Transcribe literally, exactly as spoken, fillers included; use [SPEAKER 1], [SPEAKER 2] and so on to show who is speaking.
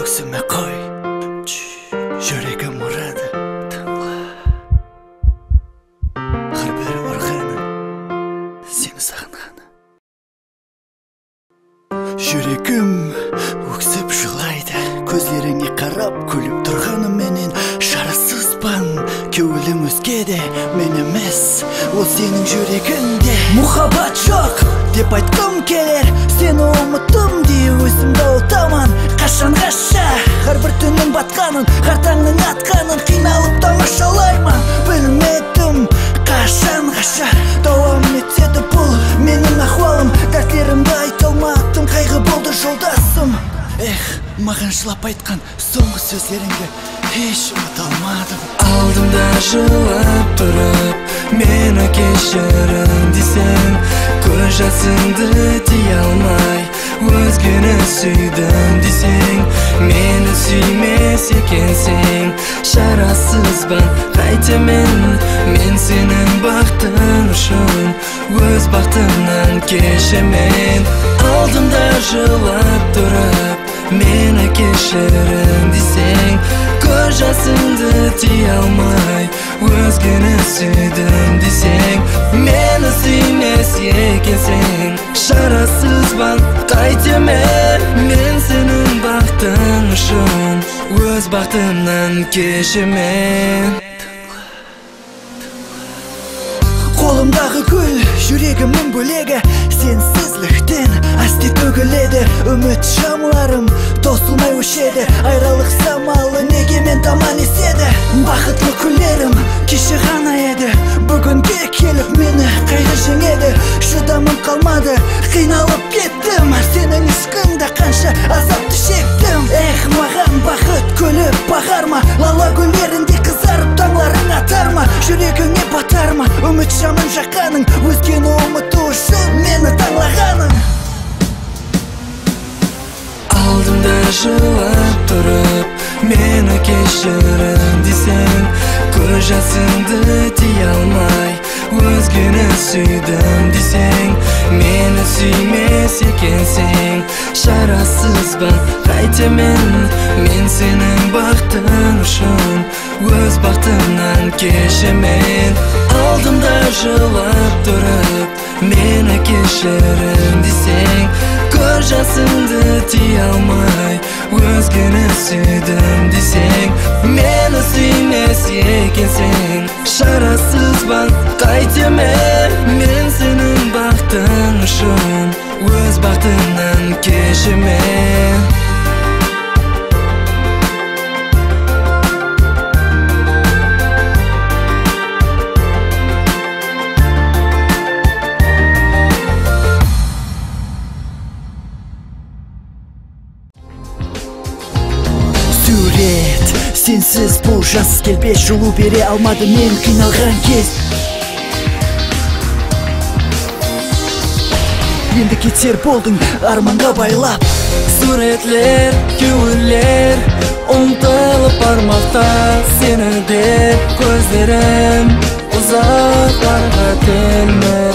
[SPEAKER 1] өксіме қой, жүрегім ұрады тыңла. Әрбір ұрғаны сені сағынғаны. Жүрегім өксіп жылайды, көздеріңе қарап күліп тұрғаны менен шарасызбан. Көңілім өзгеде, мен емес, ол сенің жүрегіңде. Мұхаббат жоқ деп айтқым келер, сені ұмыттым дей өзімді ұлтаман. Қашан қаша, әрбір түннің батқанын, қартаңның атқанын қиналып тамашалаймын. Білмедім қашан қаша дауам етеді бұл менің ахуалым. Дәртлерімді айта алмадым, қайғы болды жолдасым. Эх, маған жылап айтқан соңғы сөздеріңді еш ұмыта алмадым.
[SPEAKER 2] Алдымда жылап тұрып, мені кешірін десең, көз жасыңды тия алмай, өзгені сүйдім десең, мені сүймес екенсің, шарасызбан қайтемін. Мен сенің бақытың үшін өз бақытымнан кешемін. Алдымда жылап тұрып, мені кешірін десең, көз жасыңды тия алмай, өзгені сүйдім десең, мені сүймес екенсің, шарасызбан қайтемін. Мен сенің бақытың үшін өз бақытымнан кешемін.
[SPEAKER 1] Қолымдағы гүл, жүрегімнің бөлегі, сенсізліктен асти төгіледі. Үміт шамларым тосылмай өшеді, айрылық самалы неге мен таман еседі. Бақытлы күлерім кеше ғана еді, бүгінге келіп мені қайғы жеңеді. Шыдамым қалмады, қиналып кеттім, сенің ышқыңда қанша азапты шектім. Эх, маған бақыт күліп бағар ма, лала гүлдеріндей қызарып таңларың атар ма, жүрегіңе батар ма, үміт шамын жаққаның, өзгені ұмыту үшін мені таңлағаның.
[SPEAKER 2] Алдымда жылап тұрып, мені кешірін десең, көз жасыңды тия алмай, өзгені сүйдім десең, мені сүймес екенсің, шарасызбан қайтемін. Мен сенің бақытың үшін өз бақытымнан кешемін. Алдымда жылап тұрып, мені кешірін десең, көз жасыңды тия алмай, өзгені сүйдім десең, мені сүймес екенсің, шарасызбан қайтемін. Мен сенің бақытың үшін өз бақытымнан кешемін.
[SPEAKER 1] Сурет, сенсіз бұл жас келбес, жылу бере алмады мен қиналған кез. Енді кетер болдың арманға байлап.
[SPEAKER 2] Суретлер, көңілдер ұмтылып бармақта, сені деп көздерім ұзақ барға телмір.